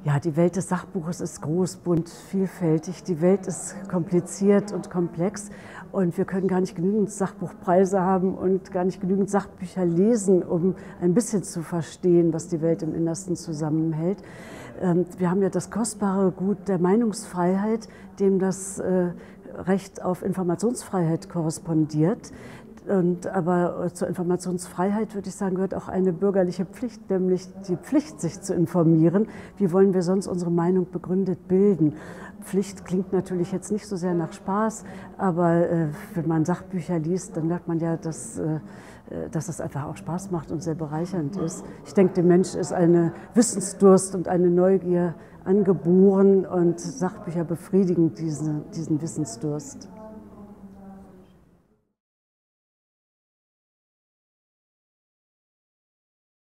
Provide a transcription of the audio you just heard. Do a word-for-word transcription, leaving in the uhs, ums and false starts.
Ja, die Welt des Sachbuches ist groß, bunt, vielfältig. Die Welt ist kompliziert und komplex und wir können gar nicht genügend Sachbuchpreise haben und gar nicht genügend Sachbücher lesen, um ein bisschen zu verstehen, was die Welt im Innersten zusammenhält. Wir haben ja das kostbare Gut der Meinungsfreiheit, dem das Recht auf Informationsfreiheit korrespondiert. Und, aber zur Informationsfreiheit, würde ich sagen, gehört auch eine bürgerliche Pflicht, nämlich die Pflicht, sich zu informieren. Wie wollen wir sonst unsere Meinung begründet bilden? Pflicht klingt natürlich jetzt nicht so sehr nach Spaß, aber äh, wenn man Sachbücher liest, dann merkt man ja, dass, äh, dass es einfach auch Spaß macht und sehr bereichernd ist. Ich denke, dem Mensch ist eine Wissensdurst und eine Neugier angeboren und Sachbücher befriedigen diesen, diesen Wissensdurst.